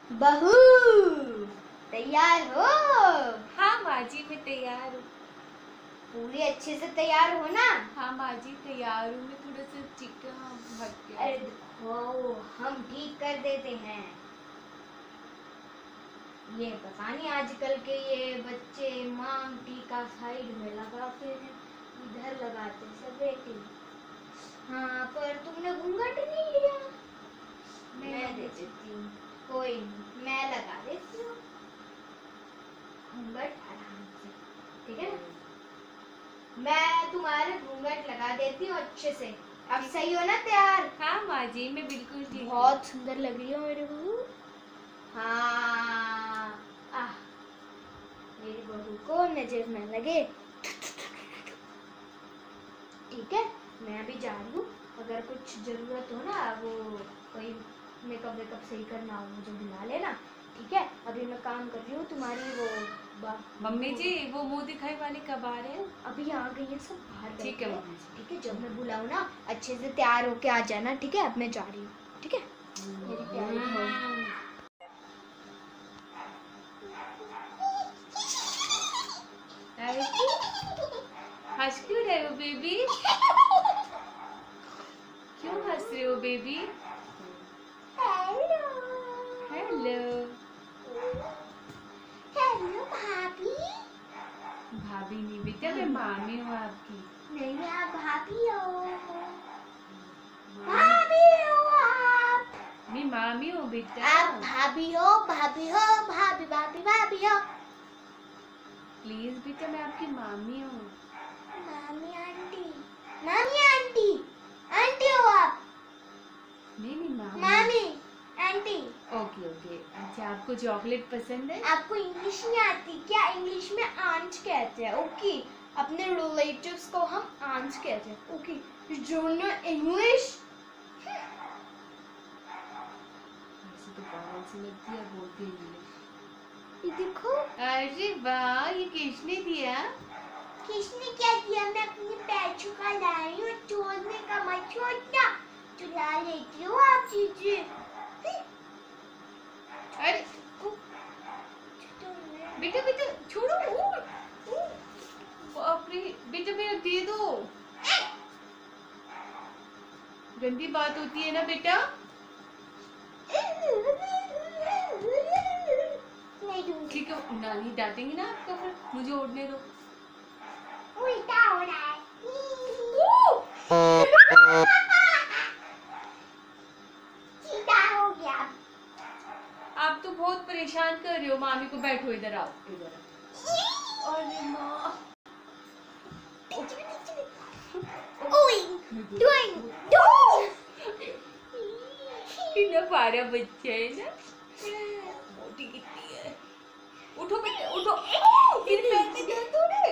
बहू तैयार हो? हाँ माँ जी मैं तैयार हूँ। पूरी अच्छे से तैयार हो ना? हाँ माँ जी तैयार हूँ। मैं थोड़ा सा चिकन हट गया। अरे देखो हम ठीक कर देते हैं। ये पता नहीं आजकल के ये बच्चे मांग टीका साइड में लगाते हैं, इधर लगाते सब। हाँ पर तुमने घूंघट नहीं लिया। मैं दे देती हूँ, कोई नहीं मैं लगा देती हूँ घूंघट आराम से, ठीक है ना? मैं तुम्हारे घूंघट लगा देती हूँ अच्छे से। अब सही हो ना तैयार? हाँ माँ जी मैं बिल्कुल ठीक हूँ। बहुत सुंदर लग रही हो मेरे बहू। हाँ मेरी बहू को नजर न लगे, ठीक है? मैं अभी जा रही हूँ। अगर कुछ जरूरत हो ना, वो कोई मेकअप वेकअप सही करना हो मुझे बुला लेना, ठीक है? अभी मैं काम कर रही हूँ तुम्हारी वो मम्मी जी वो मुंह दिखाई वाली कब आ रहे हैं? अभी आ गई है सब बाहर। ठीक है मम्मी जी। ठीक है, जब मैं बुलाऊँ ना अच्छे से तैयार होके आ जाना, ठीक है? अब मैं जा रही हूँ, ठीक है मेरी प्यारी बहू। हंस क्यों रहे हो बेबी? क्यों हंस रहे हो बेबी? हेलो हेलो हेलो भाभी। भाभी नहीं बेटा मैं मामी हूँ आपकी। नहीं आप भाभी हो, भाभी हो आप। मैं मामी हूँ बेटा। आप भाभी हो, भाभी हो, भाभी भाभी भाभी हो। प्लीज बेटा मैं आपकी मामी हूँ। मामी आंटी, मामी आंटी, आंटी हो आप? नहीं नहीं मामी। मामी आंटी। Okay okay. अच्छा आपको चॉकलेट पसंद है? आपको इंग्लिश नहीं आती क्या? इंग्लिश में आंट कहते हैं, ओके? अपने रिलेटिव्स को हम आंट कहते हैं, okay? You don't know English? ऐसे तो पागल सी लगती है बोलती है इंग्लिश। ये देखो। अरे वाह ये किसने दिया? किसने क्या किया? मैं अपने पैसों का लाई हूँ, छोड़ने का मत छोड़ना। चुरा लेती हो आप चीजें। अरे बेटा बेटा छोड़ो। बाप रे बेटा मेरा दे दो। गंदी बात होती है ना बेटा। ठीक है नानी डांटेंगी ना आपको, फिर मुझे उड़ने दो। उल्टा हो रहा है। सीधा हो गया। आप तो बहुत परेशान कर रहे हो मामी को। बैठो इधर आओ इधर। अरे माँ कितना प्यारा बच्चा है ना। मोटी कितनी है। उठो बेटा उठो। फिर पैर में दर्द हो रहा है।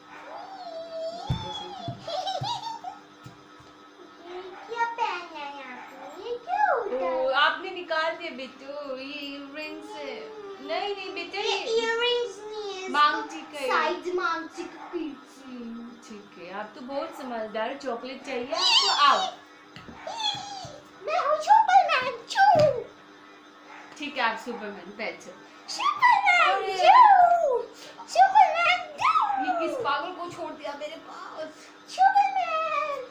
क्या पहना है आपने? ये क्यों उल्टा? ओ आपने निकाल दिया बेटो ये इयररिंग्स है। नहीं नहीं बेटा ये इयररिंग्स नहीं है, मांग टीका है। साइड मांग टीका पीछे। ठीक है आप तो बहुत समझदार। चॉकलेट चाहिए आपको? आओ। मैं हूँ सुपरमैन चू। ठीक है आप सुपरमैन बैठो। सुपरमैन चू, सुपरमैन चू। ये किस पागल को छोड़ दिया मेरे पास? सुपरमैन।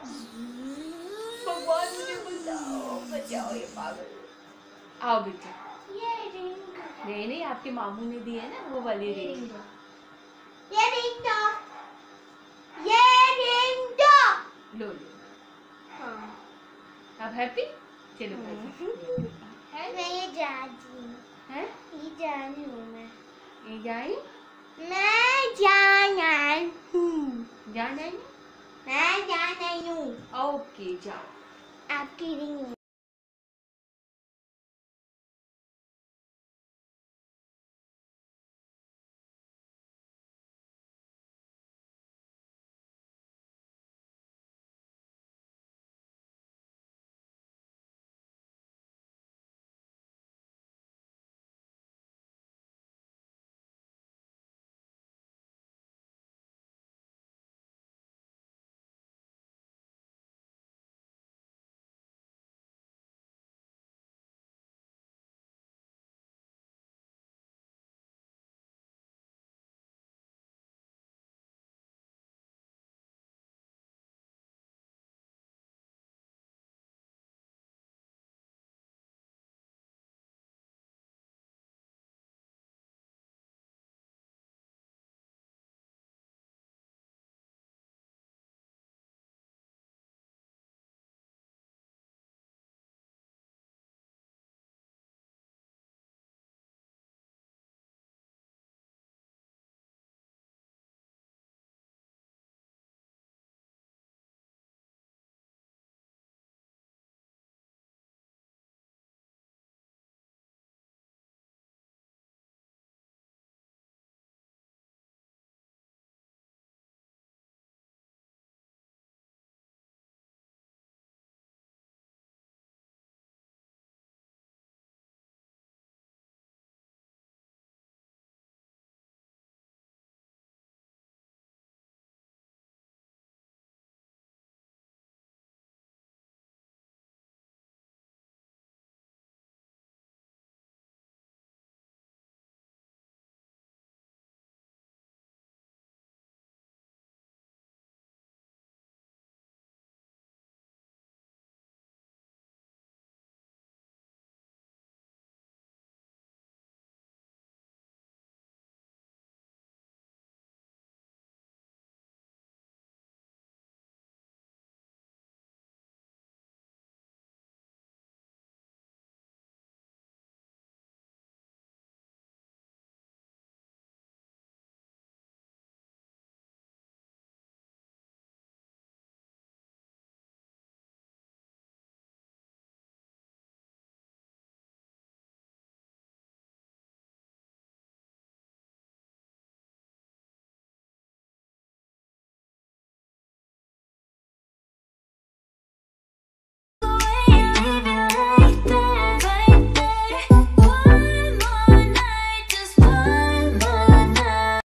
भगवान मुझे बचाओ बचाओ ये पागल। आओ बेटा। ये रिंग। नहीं नहीं आपके मामू ने दी है ना वो वाली रिंग। ये रिंग दो, ये रिंग दो। लो लो। हाँ। आप हैप्पी? चलो बैठो। मैं ये जाती हूँ। हैं? ये जानी हूँ मैं। ये जाए? मैं जाना हूँ। जाना है? मैं जाना हूँ। ओके जाओ। आपकी रिंग